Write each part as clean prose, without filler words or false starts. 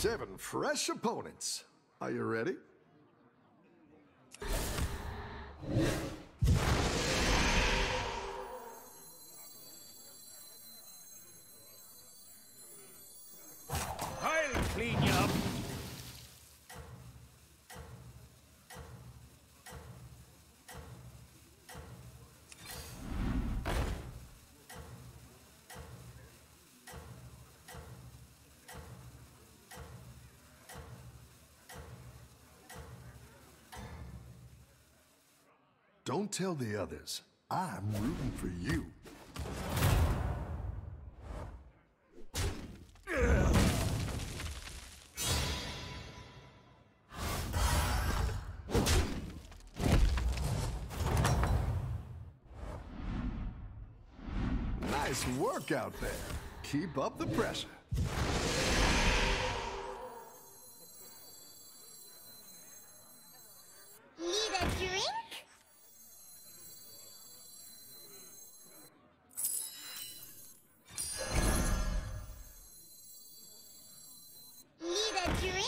7 fresh opponents. Are you ready? I'll clean you up. Don't tell the others. I'm rooting for you. Nice work out there. Keep up the pressure. Need a drink? Need a drink?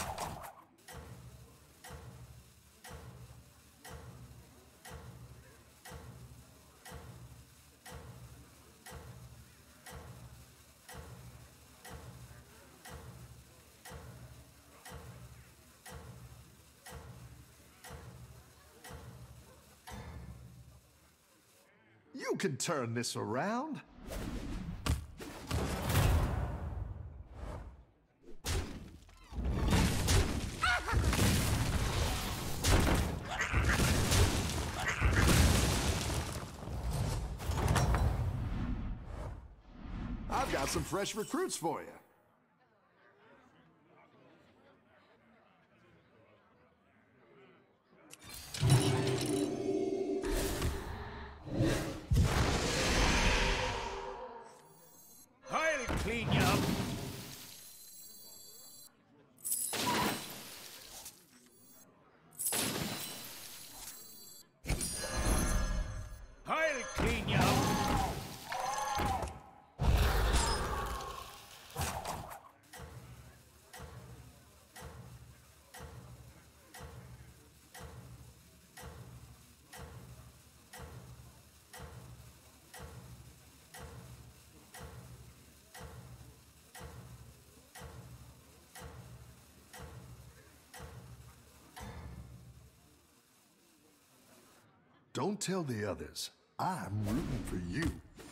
You can turn this around. I've got some fresh recruits for you. I'll clean you up. I'll clean you up. Don't tell the others. I'm rooting for you.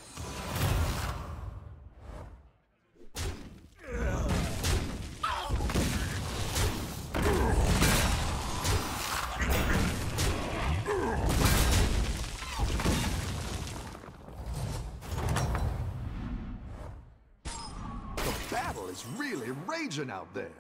The battle is really raging out there.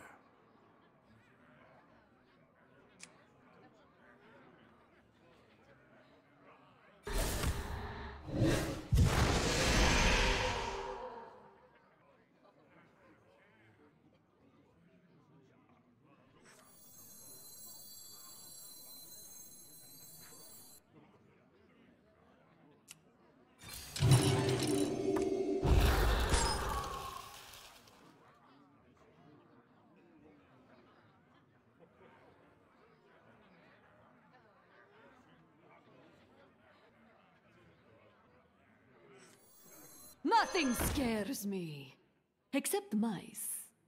Nothing scares me, except mice.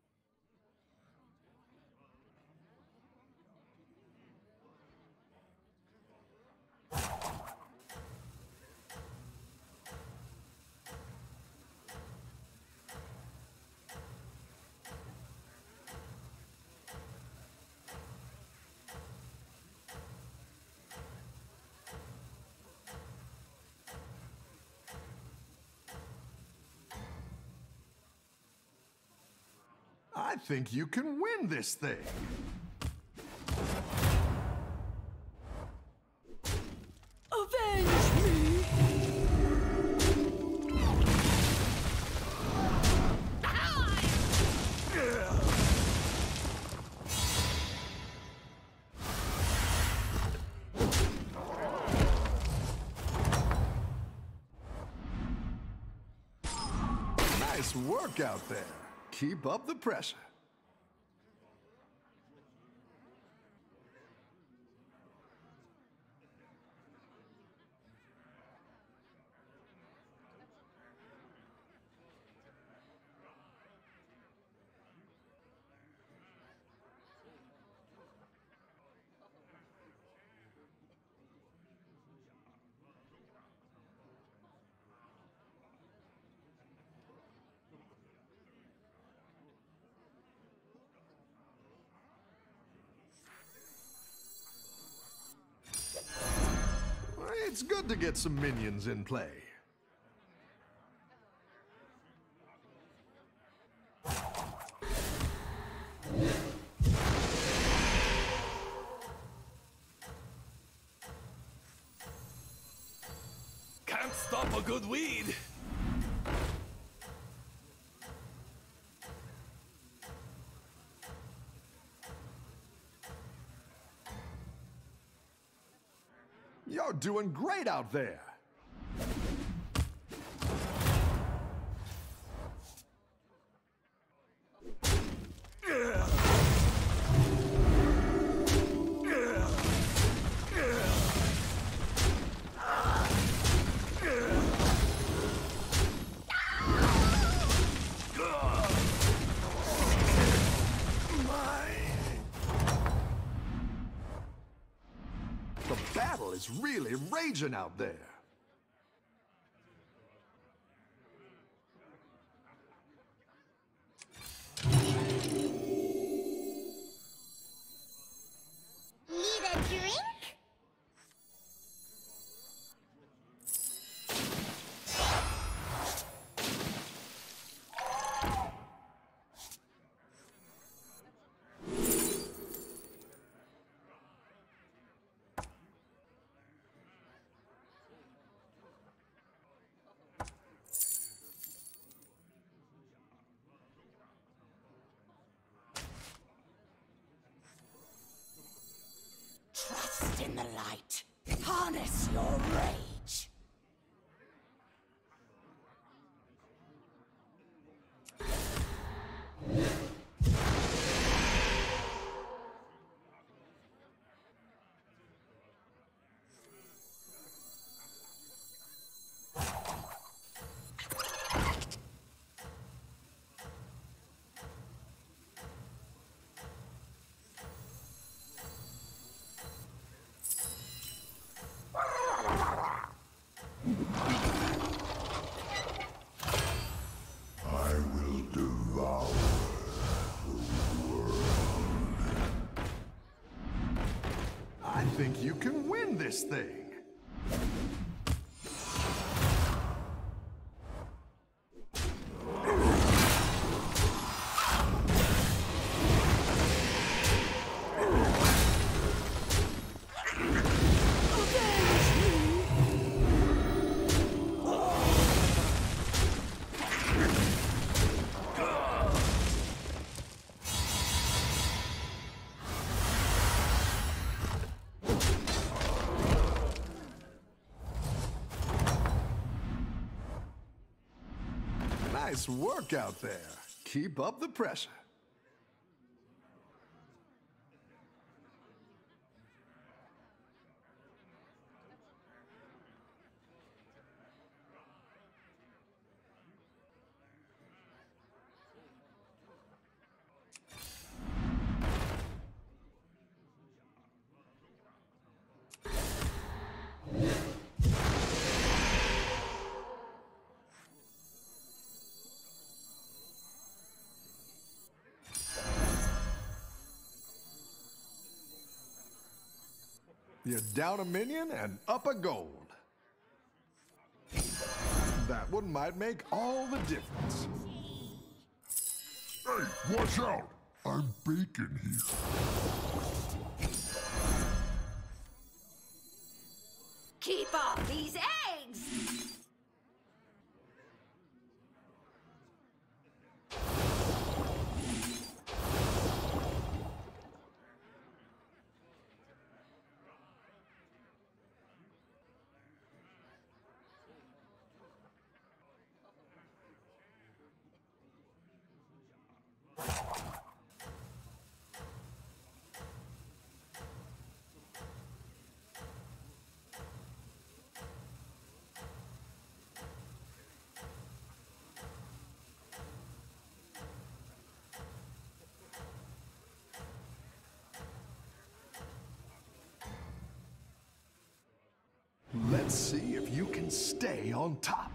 I think you can win this thing. Avenge me! Nice work out there. Keep up the pressure. It's good to get some minions in play. Can't stop a good weed. You're doing great out there. The battle is really raging out there. Need a drink? Trust in the light. Harness your rage. I will devour the world. I think you can win this thing. Nice work out there. Keep up the pressure. You're down a minion and up a gold. That one might make all the difference. Hey, watch out! I'm baking here. Keep off these eggs! Let's see if you can stay on top.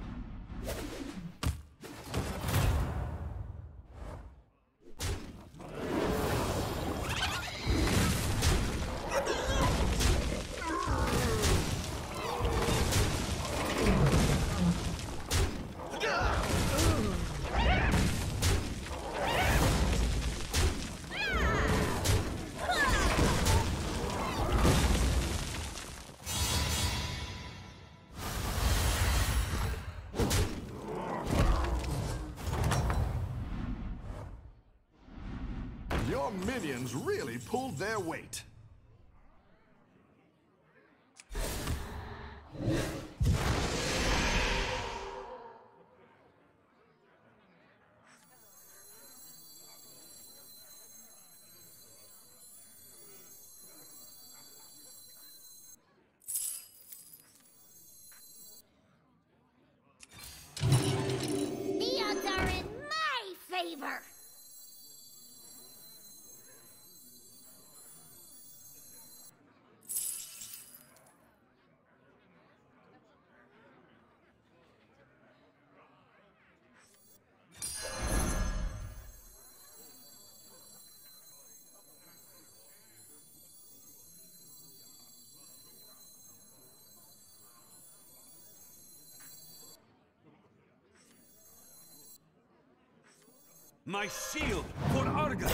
Your minions really pulled their weight. The odds are in my favor. My shield for Arga!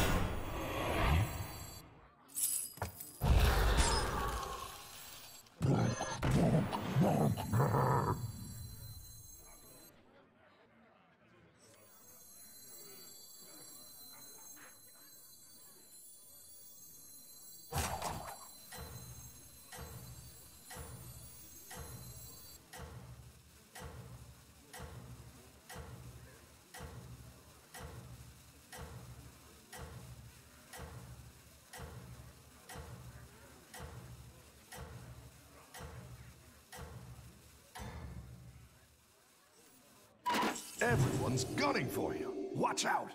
Everyone's gunning for you. Watch out!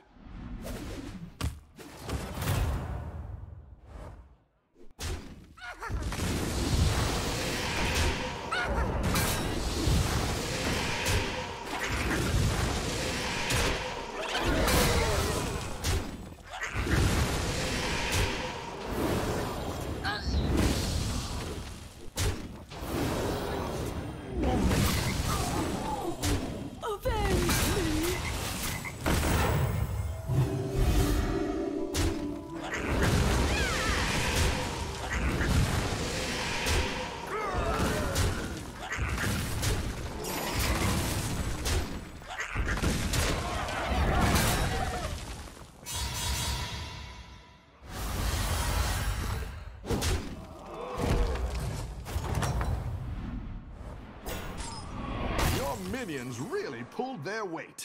Minions really pulled their weight.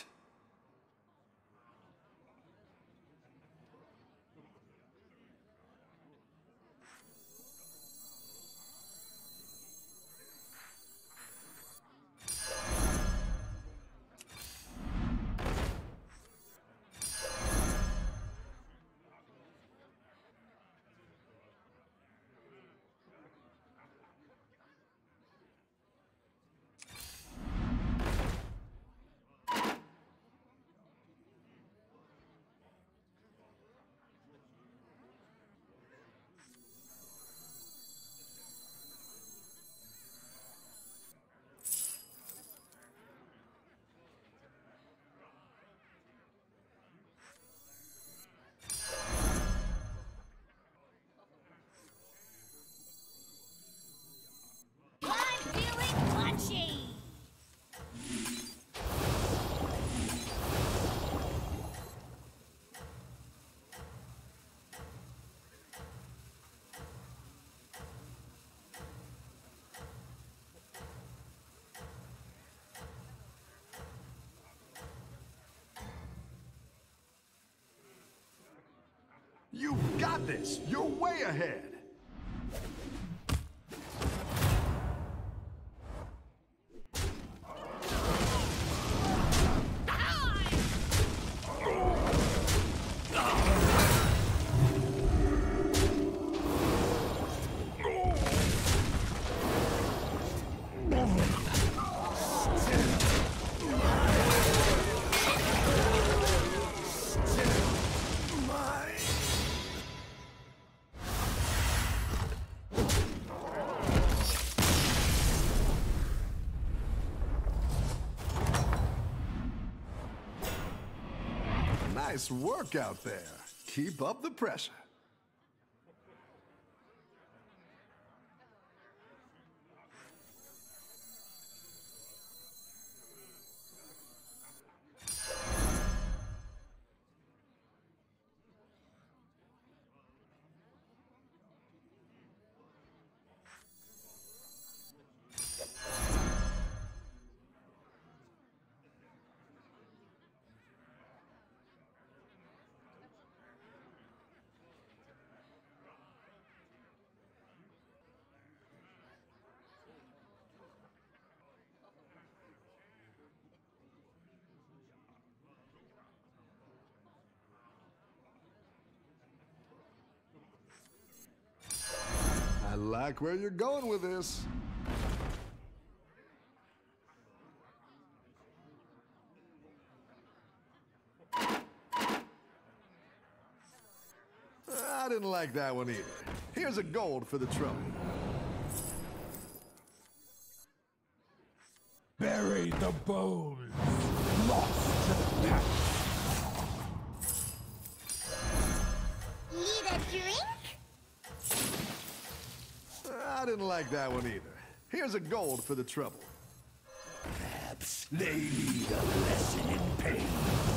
You've got this! You're way ahead! Nice work out there. Keep up the pressure. like where you're going with this. I didn't like that one either. Here's a gold for the trouble. Bury the bones, lost to the past. Need a drink? I didn't like that one either. Here's a gold for the trouble. Perhaps they need a lesson in pain.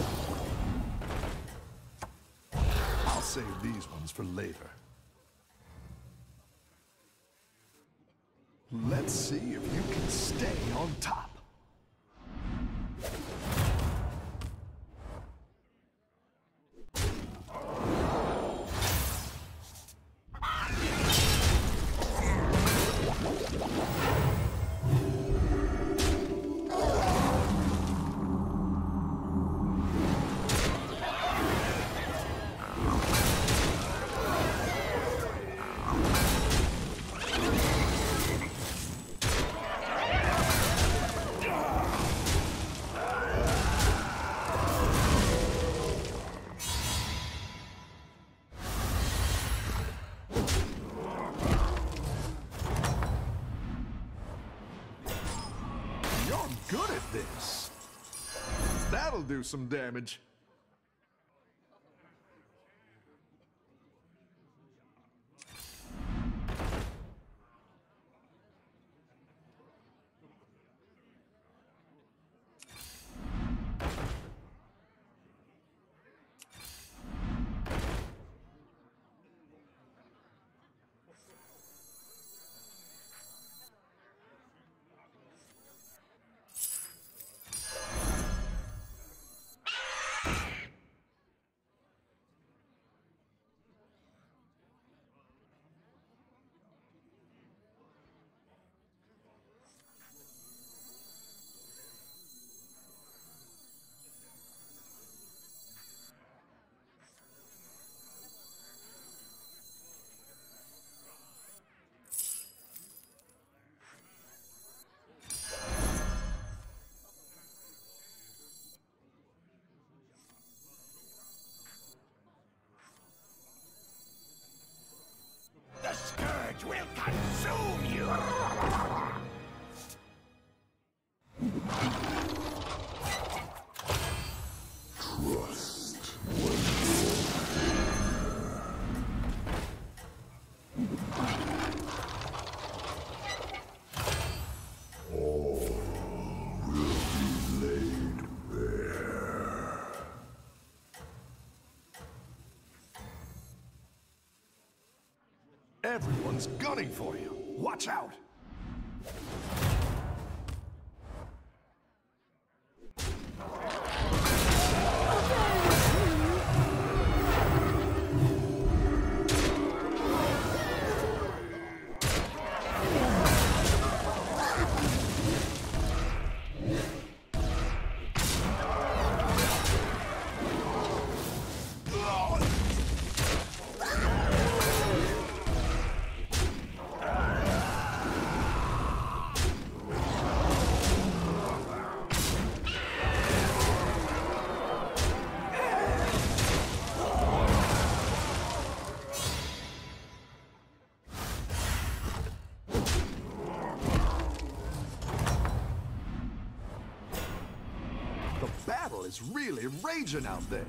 I'll save these ones for later. Let's see if you can stay on top. Good at this. That'll do some damage. The scourge will consume you! Trust. All will be laid bare. Everyone's gunning for you. Watch out! The battle is really raging out there.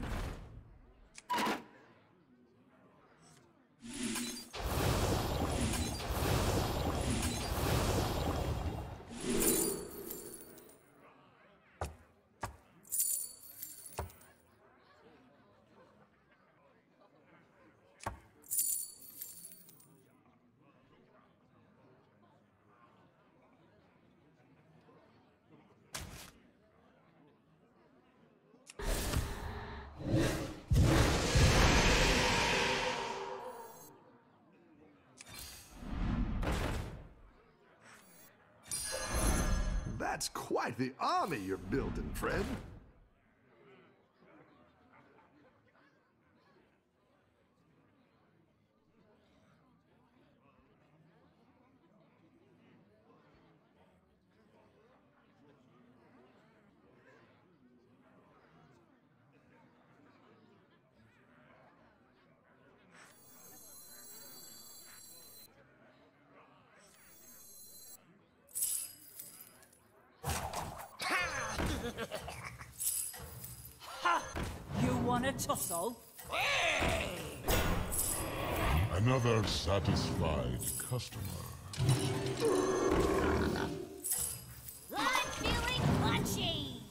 That's quite the army you're building, friend. tussle. Another satisfied customer. I'm feeling punchy.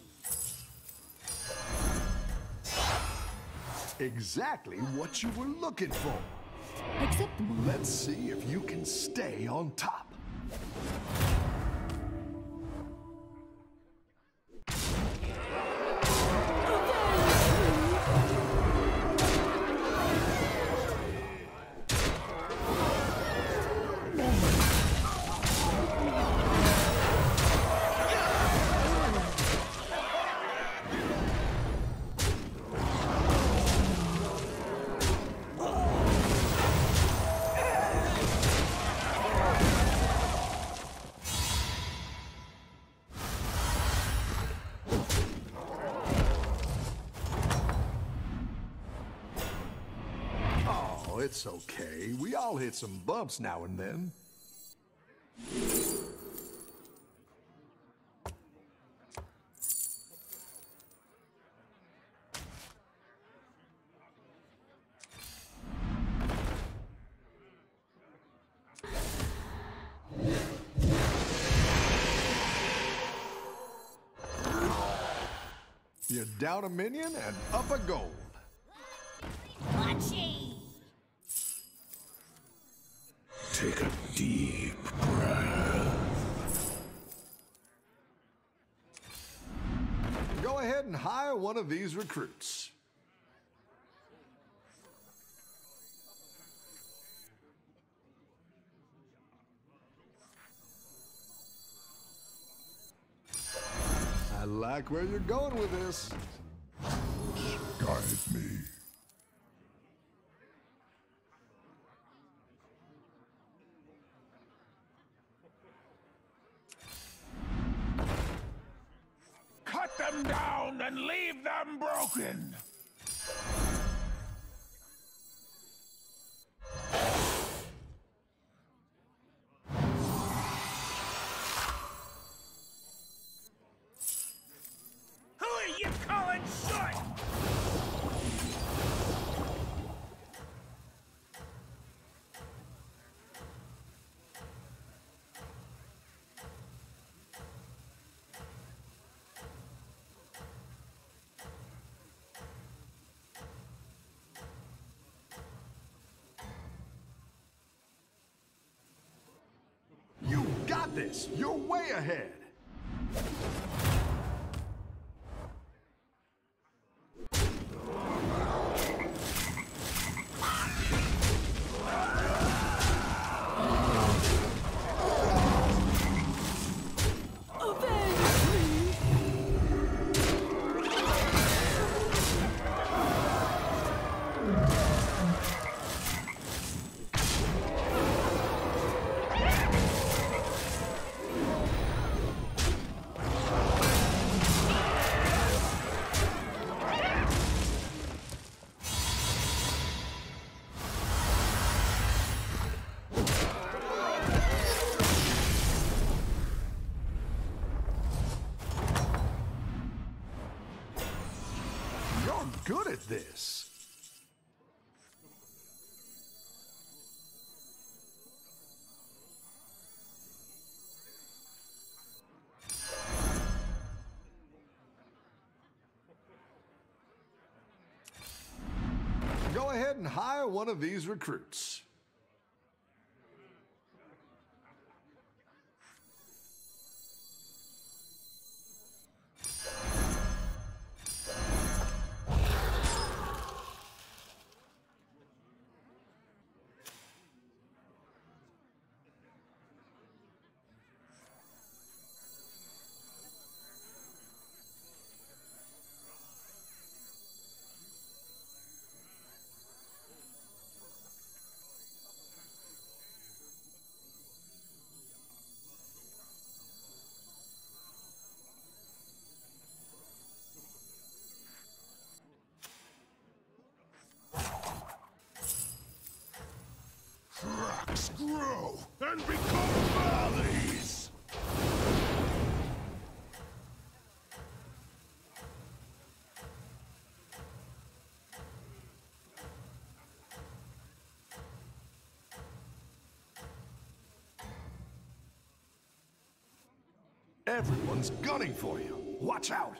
Exactly what you were looking for. Except the moon. Let's see if you can stay on top. It's okay. We all hit some bumps now and then. You're down a minion and up a gold. Punchy. Take a deep breath. Go ahead and hire one of these recruits. I like where you're going with this. Guide me. Cut them down and leave them broken! Who are you calling short? You got this! You're way ahead! You're good at this. Go ahead and hire one of these recruits. Cracks grow and become valleys! Everyone's gunning for you. Watch out!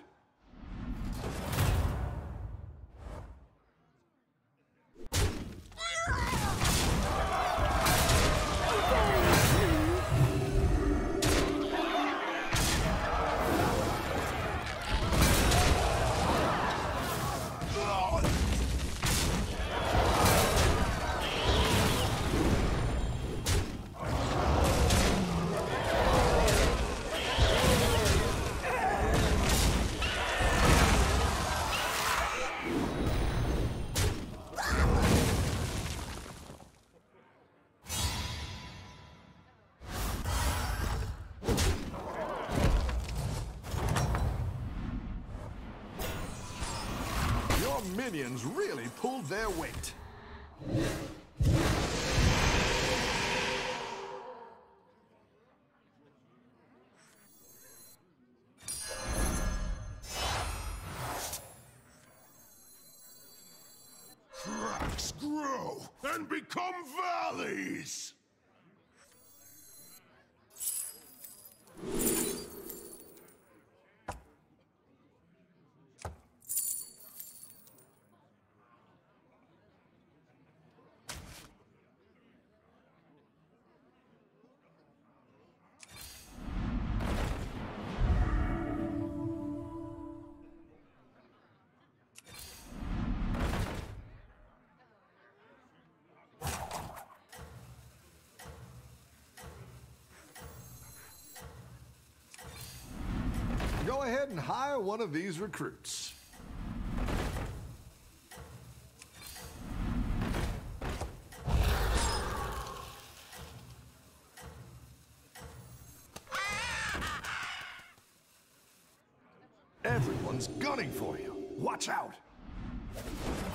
Your minions really pulled their weight. Cracks grow and become valleys! Go ahead and hire one of these recruits. Everyone's gunning for you. Watch out!